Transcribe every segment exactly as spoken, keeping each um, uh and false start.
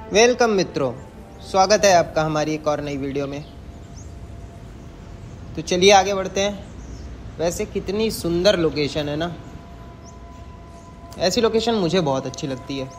Welcome मित्रों, स्वागत है आपका हमारी एक और नई वीडियो में। तो चलिए आगे बढ़ते हैं। वैसे कितनी सुंदर लोकेशन है ना, ऐसी लोकेशन मुझे बहुत अच्छी लगती है।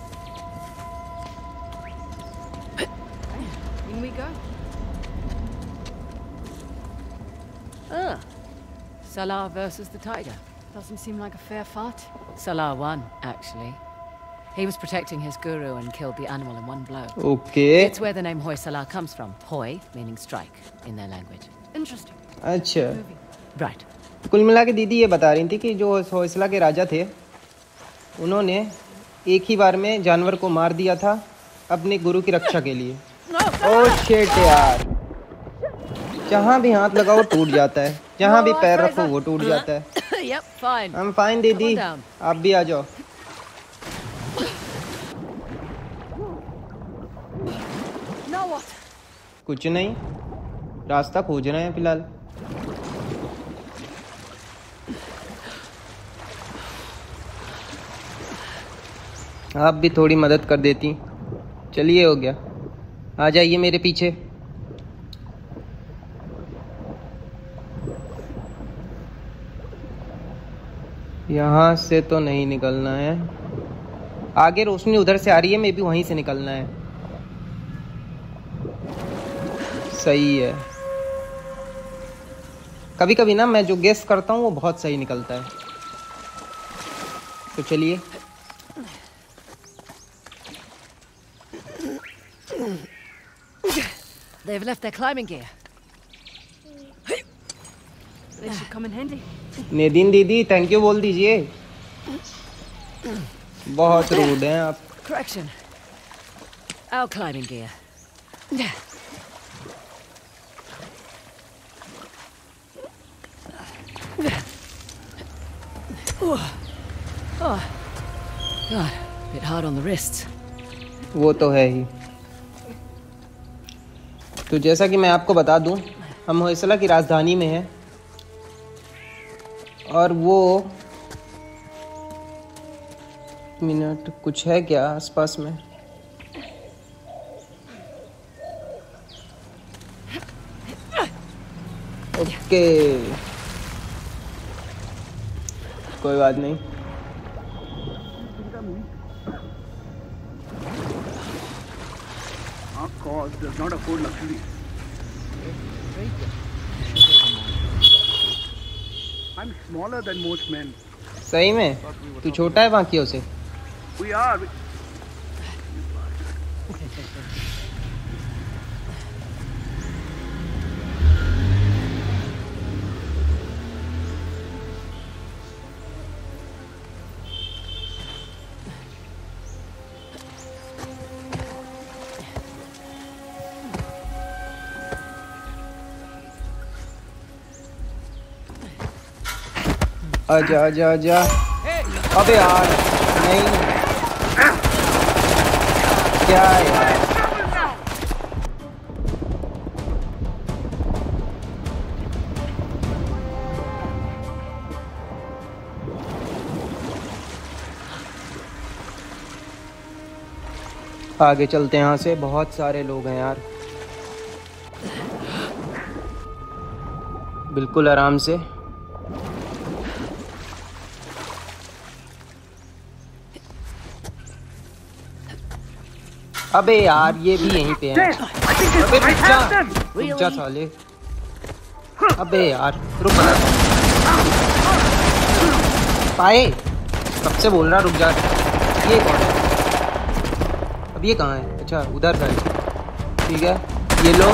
Ah, Salah versus the tiger. Doesn't seem like a fair fight. Salah won, actually. He was protecting his guru and killed the animal in one blow. Okay, It's where the name Hoi Salah comes from. Hoi meaning strike in their language. Interesting. अच्छा। Right. कुल मिला के दीदी ये बता रही थी कि जो होयसला के राजा थे, उन्होंने एक ही बार में जानवर को मार दिया था अपने गुरु की रक्षा के लिए। ओह शिट यार, जहाँ भी हाथ लगाओ टूट जाता है, जहाँ भी पैर रखो वो टूट जाता है। Yep, fine. I'm fine दीदी, आप भी आ जाओ। Now what? कुछ नहीं, रास्ता खोज रहे हैं फिलहाल। आप भी थोड़ी मदद कर देती। चलिए, हो गया, आ जाइए मेरे पीछे। यहाँ से तो नहीं निकलना है, आगे रोशनी उधर से आ रही है, मे भी वहीं से निकलना है। सही है, कभी कभी ना मैं जो गेस करता हूँ वो बहुत सही निकलता है। तो चलिए। They've left their climbing gear. They should come in handy. नेदिन दीदी थैंक यू बोल दीजिए, बहुत रूड हैं आप। Correction. Our climbing gear. Oh, God, bit hard on the wrists. वो तो है ही। तो जैसा कि मैं आपको बता दूं, हम होयसला की राजधानी में हैं और वो मिनट कुछ है क्या आसपास में? ओके, कोई बात नहीं। Our cause does not afford luxury. I'm smaller than most men. सही में तू छोटा है बाकियों से। We are. आजा आजा आजा। अबे यार नहीं, क्या यार। आगे चलते हैं यहाँ से, बहुत सारे लोग हैं यार। बिल्कुल आराम से। अबे यार ये भी यहीं पे हैं। अबे रुक जा, रुक जा साले। अबे यार रुक ना, पाए कब से बोल रहा रुक जा। ये कौन है? अब ये कहाँ है? अच्छा उधर का है, ठीक है। ये लो,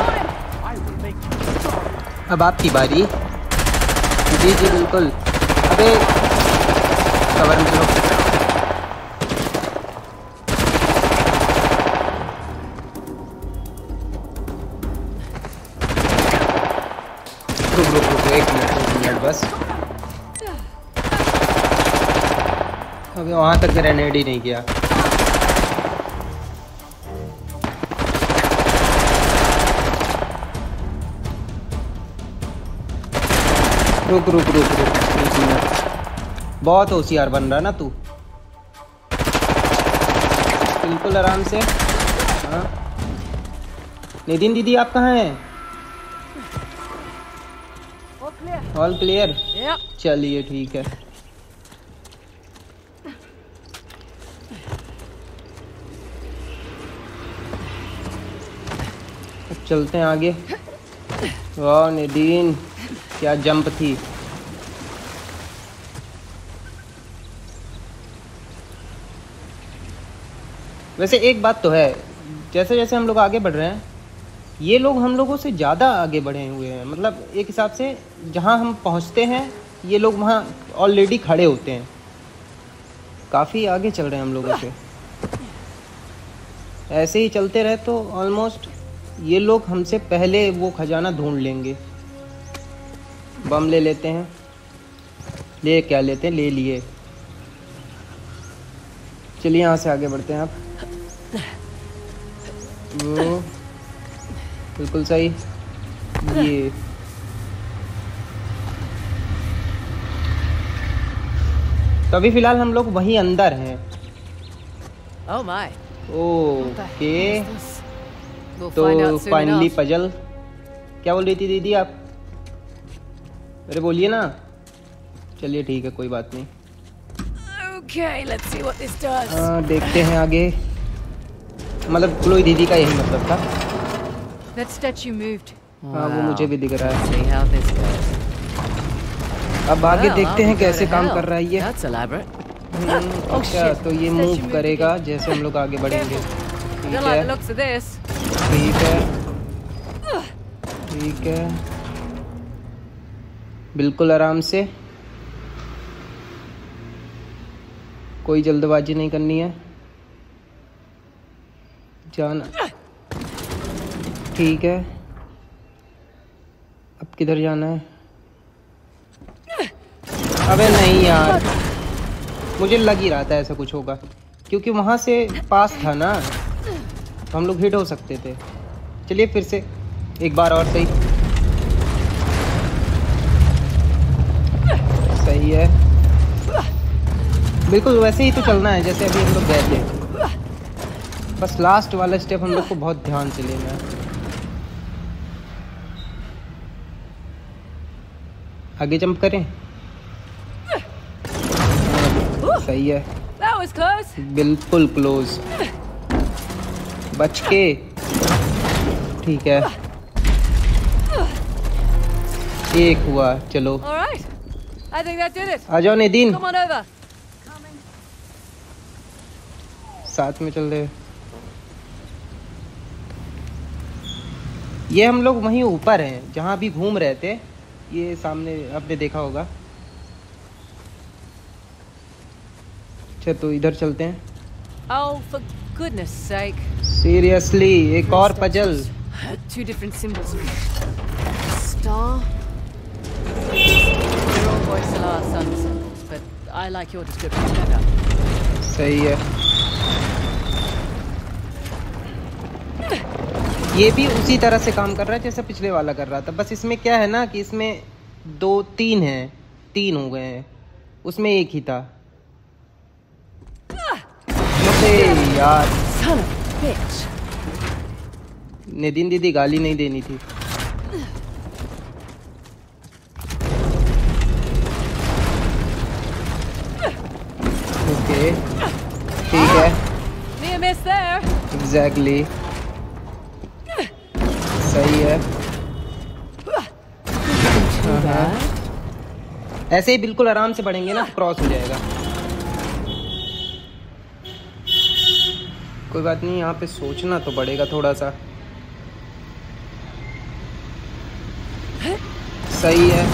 अब आपकी बारी। जी जी बिल्कुल। अबे कवर में चलो। रुक रुक रुक एक मिनट एक मिनट बस। अबे वहाँ तक ग्रेनेड ही नहीं किया। रुक रुक रुक रुक एक मिनट। बहुत होशियार बन रहा ना तू। बिल्कुल आराम से। हाँ नितिन दीदी आप कहाँ हैं? All clear. All clear? Yep. चलिए ठीक है। अब चलते हैं आगे। वाह नितिन क्या जंप थी। वैसे एक बात तो है, जैसे जैसे हम लोग आगे बढ़ रहे हैं ये लोग हम लोगों से ज़्यादा आगे बढ़े हुए हैं। मतलब एक हिसाब से जहाँ हम पहुँचते हैं ये लोग वहाँ ऑलरेडी खड़े होते हैं। काफ़ी आगे चल रहे हैं हम लोगों से। ऐसे ही चलते रहे तो ऑलमोस्ट ये लोग हमसे पहले वो खजाना ढूंढ लेंगे। बम ले लेते हैं। ले क्या लेते हैं, ले लिए। चलिए यहाँ से आगे बढ़ते हैं। आप वो बिल्कुल सही। ये तो अभी फिलहाल हम लोग वहीं अंदर हैं। Oh my. ओके We'll तो find out soon finally enough. Puzzle. क्या बोल रही थी दीदी आप? अरे बोलिए ना। चलिए ठीक है कोई बात नहीं। Okay, let's see what this does. हाँ देखते हैं आगे। मतलब क्लोई दीदी का यही मतलब था। That statue moved. हाँ वो मुझे भी दिख रहा है। See how this goes. अब आगे Well, देखते I'll हैं go कैसे to काम hell. कर रहा है ये। That's elaborate. हम्म, Oh, अच्छा shit. तो ये Statue मूव moved करेगा again. जैसे हम लोग आगे बढ़ेंगे। I ठीक don't like the है looks of this. ठीक है ठीक है बिल्कुल आराम से, कोई जल्दबाजी नहीं करनी है। जाना ठीक है। अब किधर जाना है? अबे नहीं यार, मुझे लग ही रहा था ऐसा कुछ होगा क्योंकि वहां से पास था ना तो हम लोग हिट हो सकते थे। चलिए फिर से एक बार और। सही सही है बिल्कुल वैसे ही तो चलना है जैसे अभी हम लोग गए थे। बस लास्ट वाला स्टेप हम लोग को बहुत ध्यान से लेना है। आगे जंप करें। सही है That was close. बिल्कुल क्लोज। बच के ठीक है। एक हुआ चलो। All right. I think that did it. आ जाओ नितिन, Come on over. साथ में चल रहे। ये हम लोग वहीं ऊपर हैं जहाँ अभी घूम रहे थे। ये सामने आपने देखा होगा। अच्छा तो इधर चलते हैं। Oh, for goodness sake. Seriously एक और puzzle. Two different symbols. Star. They're all Hoysala sun symbols, but I like your description better. सही है। ये भी उसी तरह से काम कर रहा है जैसे पिछले वाला कर रहा था। बस इसमें क्या है ना कि इसमें दो तीन हैं, तीन हो गए हैं, उसमें एक ही था। अरे यार Son of a bitch. Nitin दीदी गाली नहीं देनी थी। ओके ठीक है Near miss there. एग्जैक्टली सही है। हाँ। ऐसे ही बिल्कुल आराम से बढ़ेंगे ना क्रॉस हो जाएगा। कोई बात नहीं, यहाँ पे सोचना तो पड़ेगा थोड़ा सा। सही है।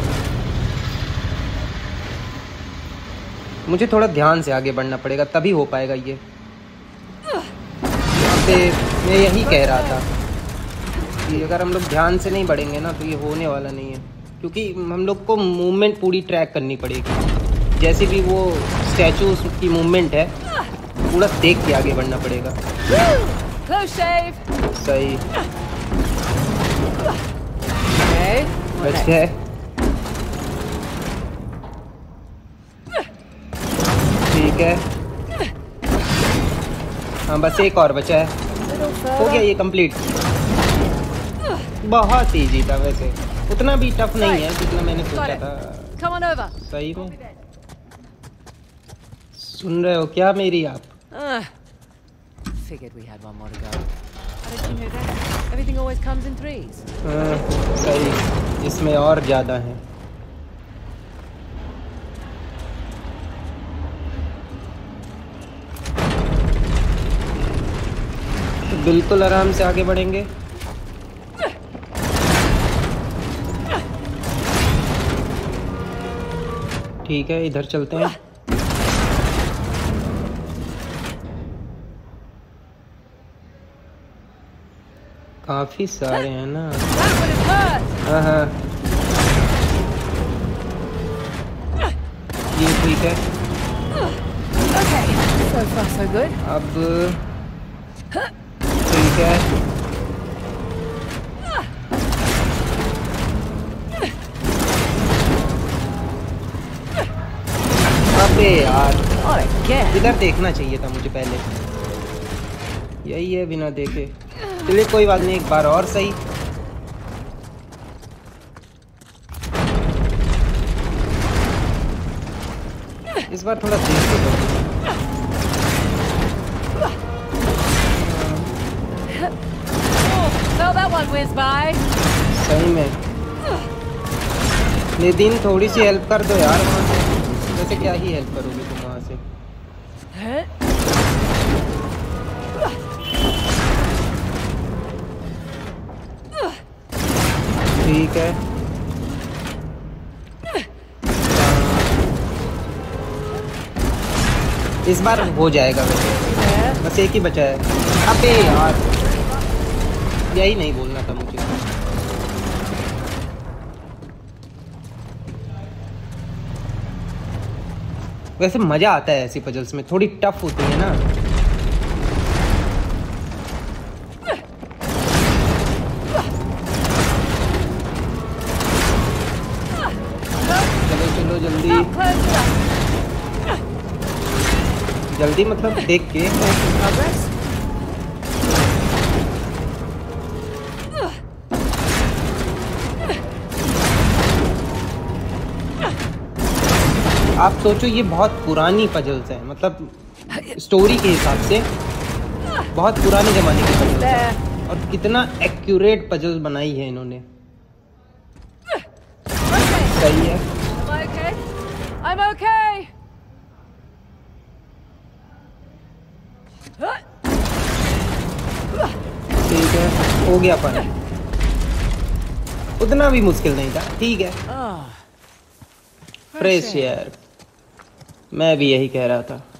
मुझे थोड़ा ध्यान से आगे बढ़ना पड़ेगा तभी हो पाएगा ये। यहाँ पे मैं यही कह रहा था कि अगर हम लोग ध्यान से नहीं बढ़ेंगे ना तो ये होने वाला नहीं है, क्योंकि हम लोग को मूवमेंट पूरी ट्रैक करनी पड़ेगी। जैसे भी वो स्टैचू की मूवमेंट है पूरा देख के आगे बढ़ना पड़ेगा। Close shave. सही Okay. what बच next? गए। ठीक है हाँ बस एक और बचा है। little हो further. गया ये कंप्लीट। बहुत इजी था वैसे, उतना भी टफ नहीं है जितना मैंने सोचा था। Come on over. सही में सुन रहे हो क्या मेरी आप? Uh, figured we had one more to go. How did you know that? Everything always comes in threes. हाँ, सही, इसमें और ज्यादा है। तो बिल्कुल आराम से आगे बढ़ेंगे। ठीक है, इधर चलते हैं। काफी सारे हैं ना। That would have hurt. हाँ हाँ, ये ठीक है। Okay, so far so good. अब ठीक है। अबे यार, Not again. इधर देखना चाहिए था मुझे पहले। यही है बिना देखे। चलिए कोई बात नहीं, एक बार और सही। इस बार थोड़ा तेज हो दो। Oh, felt that one whiz by. सही में नितिन, थोड़ी सी हेल्प कर दो यार वहाँ से। वैसे क्या ही हेल्प करोगे तुम वहाँ से? ठीक है, इस बार हो जाएगा वैसे। बस एक ही बचा है। अबे यार, यही नहीं बोलना था मुझे। वैसे मजा आता है ऐसी पजल्स में, थोड़ी टफ होती है ना। चलो चलो जल्दी Close it up. जल्दी, मतलब देख के। Progress. आप सोचो ये बहुत पुरानी पजल्स हैं, मतलब स्टोरी के हिसाब से बहुत पुराने जमाने की पजल्स हैं। और कितना एक्यूरेट पजल्स बनाई है इन्होंने। सही है। Am I okay? I'm okay. ठीक है, हो गया पर उतना भी मुश्किल नहीं था। ठीक है, Oh, फ्रेश यार, मैं भी यही कह रहा था।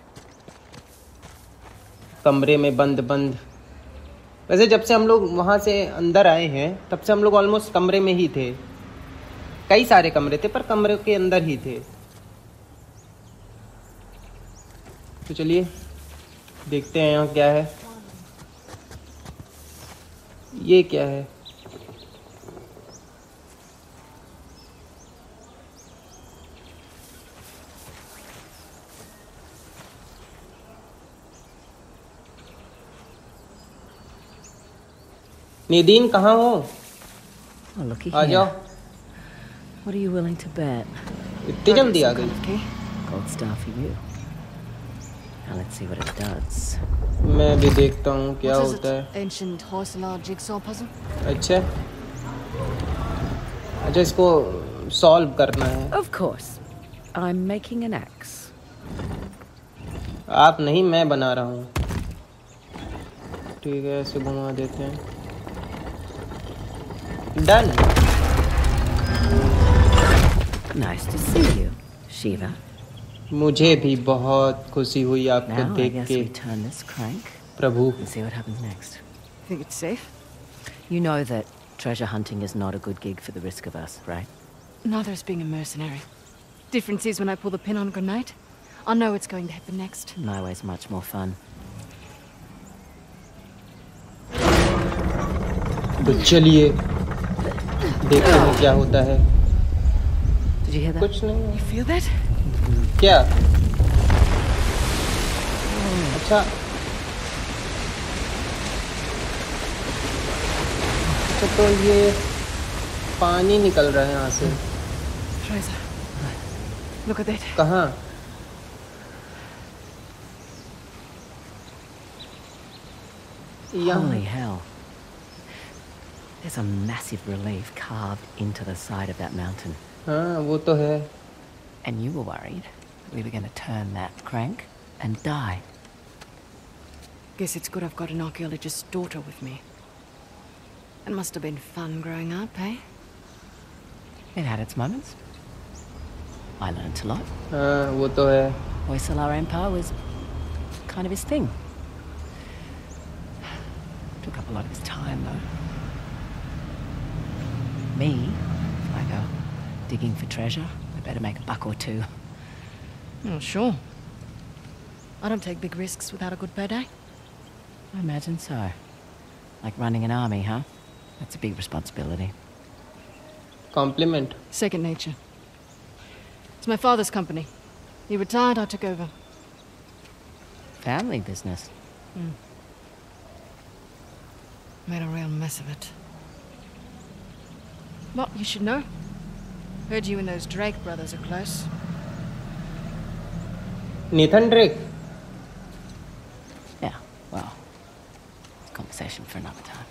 कमरे में बंद बंद। वैसे जब से हम लोग वहाँ से अंदर आए हैं तब से हम लोग ऑलमोस्ट कमरे में ही थे। कई सारे कमरे थे पर कमरे के अंदर ही थे। तो चलिए देखते हैं यहाँ क्या है। ये क्या है? निदीन कहाँ हो? oh looky आ जाओ। here. What are you willing to bet? इतनी जल्दी आ गई? Okay. Gold star for you. Now let's see what it does. मैं भी देखता हूँ क्या What is होता it? है। Ancient Hoysala jigsaw puzzle? अच्छा अच्छा, इसको सॉल्व करना है। Of course. I'm making an axe. आप नहीं, मैं बना रहा हूँ। ठीक है, ऐसे घुमा देते हैं। Done. Nice to see you, Shiva. मुझे भी बहुत खुशी हुई आपको Now I देख guess के we turn this crank Prabhu. and see what happens next. Think it's safe? You know that treasure hunting is not a good gig for the risk of us, right? Neither is being a mercenary. Difference is when I pull the pin on a grenade, I know it's going to happen next. My way's much more fun. तो चलिए देखते हैं क्या होता है। Did you hear that? कुछ नहीं। You feel that? क्या? अच्छा, अच्छा तो ये पानी निकल रहा है यहाँ से। Fraser, look at that. कहाँ? Holy hell. There's a massive relief carved into the side of that mountain. हाँ वो तो है। And you were worried we were going to turn that crank and die. Guess it's good I've got an archaeologist's daughter with me. It must have been fun growing up, eh? It had its moments. I learnt a lot. हाँ वो तो है। Hoysala Empire was kind of his thing. Took up a lot of his time, though. Me, if I go digging for treasure, I better make a buck or two. Oh, sure. I don't take big risks without a good payday. I imagine so. Like running an army, huh? That's a big responsibility. Compliment. Second nature. It's my father's company. He retired, I took over. Family business. Mm. Made a real mess of it. Well, you should know. Heard you and those Drake brothers are close. Nathan Drake. Yeah, well, it's a conversation for another time.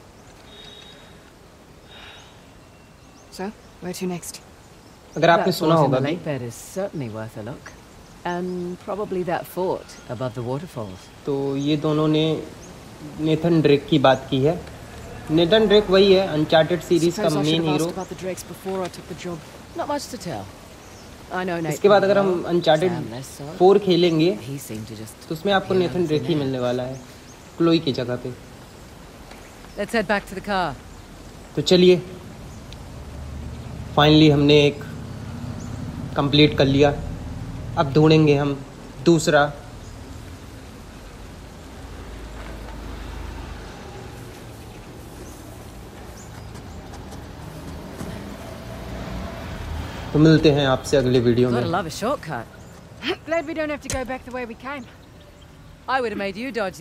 So, where to next? अगर आपने That सुना fort in होगा the भी, lake bed is certainly worth a look. And probably that fort above the waterfalls. तो ये दोनों ने Nathan Drake की बात की है। नेथन ड्रेक वही है अनचार्टेड सीरीज का Suppose I should main have hero. asked about the Drakes before I took the job. Not much to tell. I know Nate इसके बाद pretty अगर हम well, Uncharted Sam less so. Four खेलेंगे He seemed to just तो उसमें आपको be Nathan around Drake ही for मिलने वाला है क्लोई की जगह पे। Let's head back to the car. तो चलिए, फाइनली हमने एक कंप्लीट कर लिया। अब ढूंढेंगे हम दूसरा। तो मिलते हैं आपसे अगले वीडियो Gotta में। love a shortcut. Glad we don't have to go back the way we came. I would have made you dodge